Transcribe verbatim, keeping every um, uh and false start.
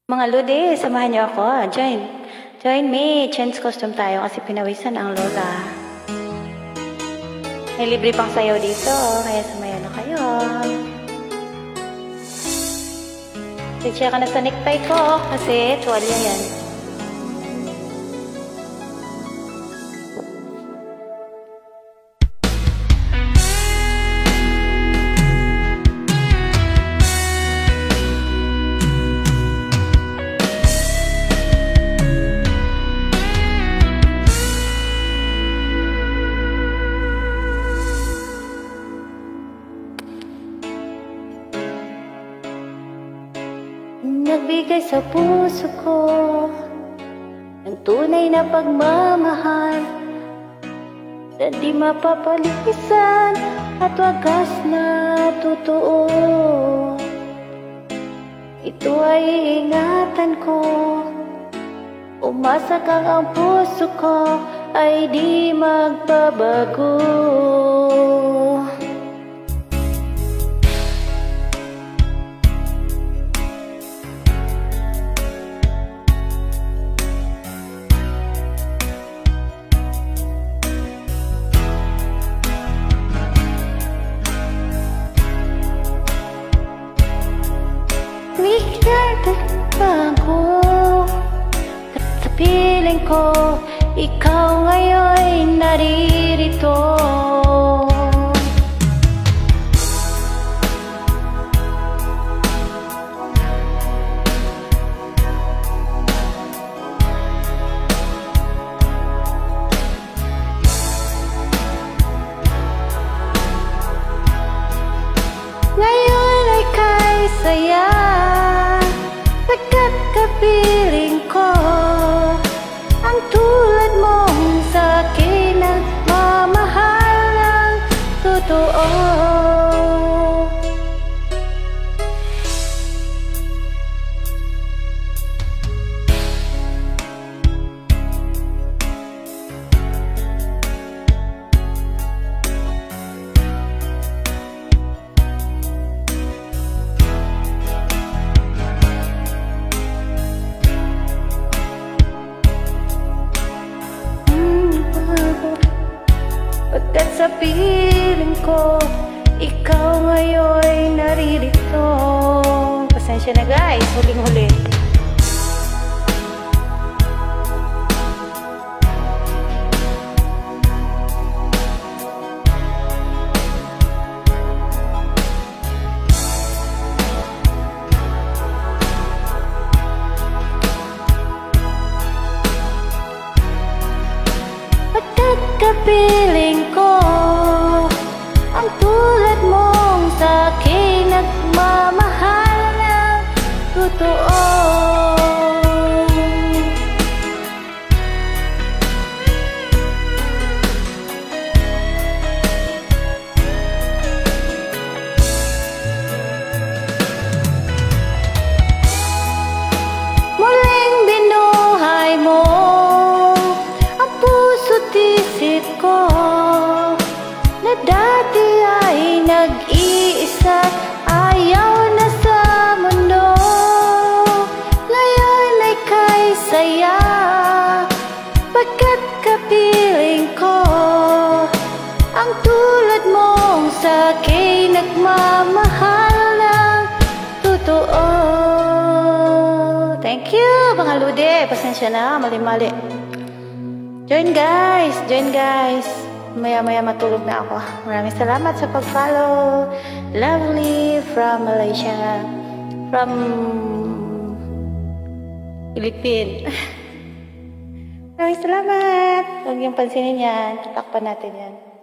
Mga Lodi, samahan niyo ako. Join. Join me. Change costume tayo kasi pinawisan ang lola. May libre pang sayaw dito, kaya sumayaw na kayo. Sitya ka na sa necktie ko kasi tuwalya yan. Nagbigay sa puso ko ng tunay na pagmamahal na di mapapalisan at wagas na totoo. Ito ay iingatan ko, umasa kang ang puso ko ay di magbabago. Bago at sa piling ko, ikaw ngayon naririto. Ngayon ay kay saya, pagkat kapiling ko ang tulad mong sa'kin ang mamahal ng totoo. Pagkat sa piling ko, ikaw ngayon naririto. Pasensya na guys, huling-huli. Pagkat kapiling ko ang tulad mong sa'kin nagmamahal ng totoo. Muling binuhay mo ang puso't isip ko na dati ay nag-iisa, ayaw na sa mundo. Ngayon ay kay saya, pagkat kapiling ko ang tulad mong sa'kin nagmamahal ng totoo. Thank you mga Lodi, pasensya na, mali-mali. Join guys, join guys. Maya-maya matulog na ako. Maraming salamat sa pag-follow. Lovely from Malaysia. From Philippines. Maraming salamat. Huwag niyong pansinin yan. Tatakpan natin yan.